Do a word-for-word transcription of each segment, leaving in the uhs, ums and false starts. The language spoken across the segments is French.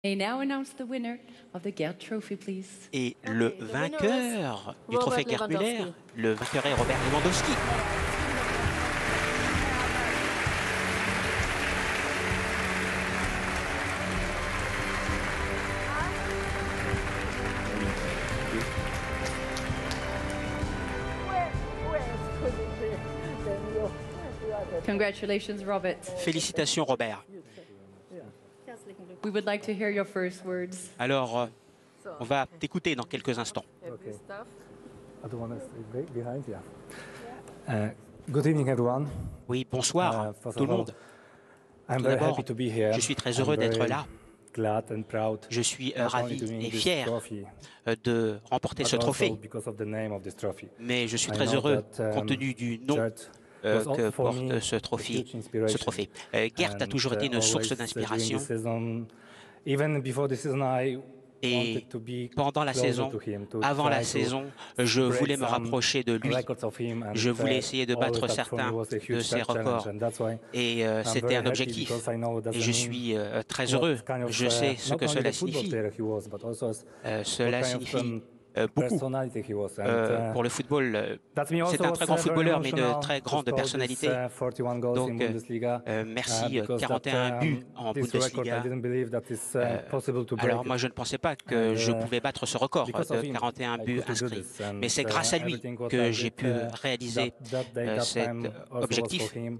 Et le vainqueur du trophée Gerd Müller, le vainqueur est Robert Lewandowski. Congratulations, Robert. Félicitations, Robert. We would like to hear your first words. Alors, euh, on va t'écouter dans quelques instants. Okay. Uh, good evening, everyone. Oui, bonsoir, Uh, tout le monde. I'm Tout very d'abord, happy to be here. je suis très I'm heureux very d'être là. glad and proud Je suis euh, not only ravi to win et this fier trophy, euh, de remporter but ce also trophée. because of the name of this trophy. Mais je suis I très know heureux, that, um, compte tenu du nom Gerd euh, was que for me porte ce a trophée. huge inspiration. Ce trophée. Euh, Gerd a And, toujours été uh, une source always, uh, during d'inspiration. this season, even before the season, I Et wanted to be pendant la closer saison, to him, to avant la try to saison, je break voulais me some rapprocher de lui. records of him, and, Je voulais uh, essayer de always battre that for me certains was a de huge ses challenge, records. and that's why Et euh, I'm c'était very un happy objectif. because I know what does Et it je mean. suis euh, très What heureux. kind of, Je uh, sais ce not que only cela the football signifie. player he was, but also as Euh, what cela kind of, signifie um, euh, beaucoup. personality he was. And, Euh, uh, pour le football, euh, that me c'est also un was, très grand uh, very footballeur, mais de emotional très to grande score this, personnalité. uh, forty-one goals in Donc, Bundesliga, euh, uh, merci, because quarante et un that, buts um, en this record, I Bundesliga. didn't believe that it's, uh, Euh, possible to break alors moi, it. je ne pensais pas que And, je uh, pouvais battre ce record because de of him, quarante et un I buts could do inscrits. this. And, Mais c'est uh, grâce à lui everything what que I j'ai did, pu uh, réaliser that, that day, euh, that cet time also was objectif. for him.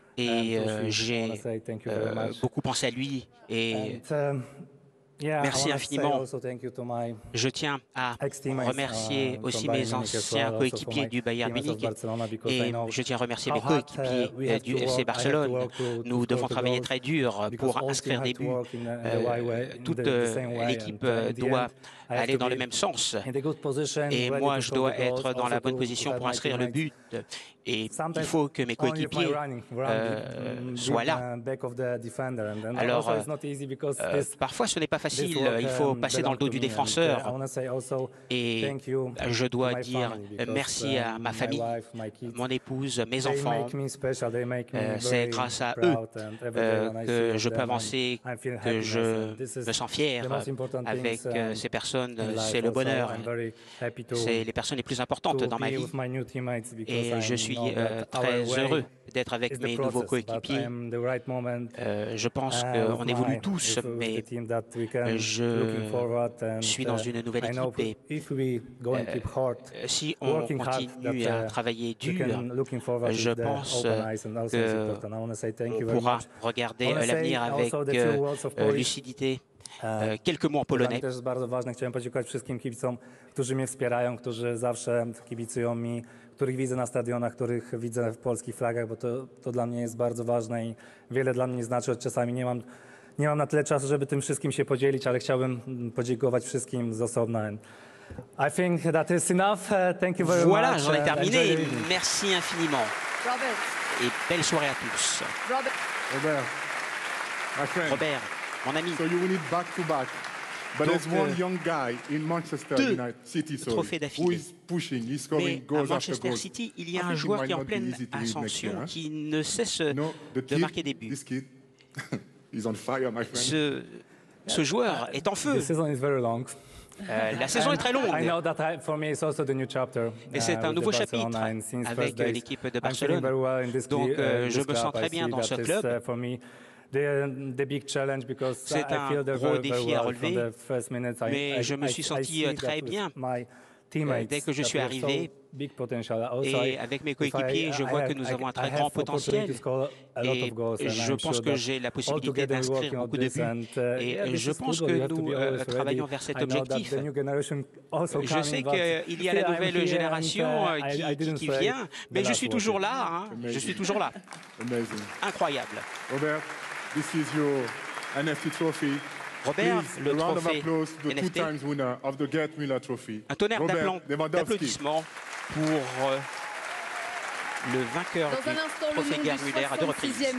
Et And, euh, Toshi, I j'ai wanna say thank you very euh, much. beaucoup pensé à lui. Et And, um, yeah, merci I wanna say infiniment. also thank you to my Je tiens à ex-teammates, remercier uh, aussi from Bayern mes Munich as anciens well, also for coéquipiers my du Bayern teammates of Munich. Barcelona, because I Et know je tiens à remercier how mes hard, coéquipiers uh, we euh, have du to F C work. I have to Barcelone. work to- to Nous score devons the travailler goals, très dur because pour all team inscrire have des to buts. work in the- in the Euh, right way, in toute the- the same way, l'équipe and, uh, euh, at the doit end, I have aller to dans le be même sens. in the good position, Et ready moi, to je score dois the goals, être dans also la bonne to- to position have pour my inscrire le teammates. but. Et il Sometimes faut que mes only if my coéquipiers running, run, euh, mm, soient be- là. uh, back of the defender, and then Alors, also it's not easy because Euh, this- parfois, ce n'est pas this facile. work, Il faut um, passer dans le dos belong du to me, and, uh, I défenseur. wanna say also Et thank you je dois to my dire family, because, merci à um, ma my famille, wife, my kids, mon épouse, mes they enfants. make me special, they make me Euh, C'est very grâce à eux proud, and every day euh, when I see que of je peux them, I'm- avancer, I feel que happiness, je and this is me sens fier the most important avec things, euh, um, ces personnes. in life C'est le also. bonheur. I'm very happy to- C'est les personnes les plus importantes to dans ma be vie. with my new teammates, because Et je I suis know euh, that très our way heureux d'être is avec the mes nouveaux process, but coéquipiers. I am the right moment, Euh, je pense uh, qu'on with évolue my- tous, with- with mais the team that we can je looking forward, and, suis dans uh, une nouvelle I know équipe et if we go and keep hard, Euh, si on working hard, continue that, à uh, travailler we dur, can looking forward je with the pense open eyes, and also it's important. I wanna say thank qu'on you very pourra much. regarder I wanna l'avenir say avec also the few euh, words of euh, Polish. lucidité. Uh, Euh, quelques mots en To dla mnie polonais. też jest bardzo ważne. Chciałem podziękować wszystkim kibicom, którzy mnie wspierają, którzy zawsze kibicują mi, których widzę na stadionach, których widzę w polskich flagach, bo to, to dla mnie jest bardzo ważne i wiele dla mnie znaczy. Czasami nie mam, nie mam na tyle czasu, żeby tym wszystkim się podzielić, ale chciałbym podziękować wszystkim z osobna. And I think that is enough. Uh, thank you very Voilà, much. j'en ai and terminé. enjoy the evening. Merci infiniment. Robert. Et belle soirée à tous. Robert. Robert, my friend. Robert, mon ami. So you win it back to back. But Donc, there's one euh, young guy in Manchester deux United City, sorry, trophées who d'affilée. is pushing, he's Mais scoring à goals after Manchester goals. City, il y I a un think it joueur might qui est en not be pleine easy to win next ascension, year, huh? qui ne cesse No, the de kid, marquer des buts. this kid, he's on fire, my friend. Ce, ce joueur est en feu. The season is very long. Euh, la saison est très longue. I know that I, for me it's also the new chapter. Et c'est uh, un with nouveau the Barcelona, chapitre and since avec first days, l'équipe de I'm feeling Barcelone. very well in this Donc, cl- euh, uh, je this me sens club. très I bien see dans that ce is, club. uh, for me, the, the big challenge, because C'est I un feel they're gros very, very défi à well from relever, the first minutes. I, mais I, je me I- suis I senti, see euh, très that with bien. my teammates, dès que je that suis we have arrivé. so big potential. Also, Et I- avec mes if I- coéquipiers, je I vois have- que nous I- avons un I très have grand opportunity potentiel. to score a lot Et of goals, and je I'm pense sure que that j'ai la all possibilité together we're d'inscrire working on beaucoup de this, buts. and, uh, Et yeah, je this is pense football. que You have to nous be euh, always travaillons ready. vers cet I know that objectif. the new generation also Je sais coming, but qu'il y a la still I'm nouvelle here, génération and, euh, uh, I- qui, I qui- didn't qui say vient, the mais je last suis word. toujours là. hein. Je Amazing. suis toujours là. Amazing. Incroyable. Robert, this is your N F T trophy. Robert, Please, le a round of trophée applause to the N F T. two-times winner of the Gerd Müller Trophy. Un tonnerre Robert d'applan- Lewandowski. d'applaudissements pour euh, le vainqueur Dans un du instant, le trophée nom Gerd du Müller à deux reprises. soixante-sixième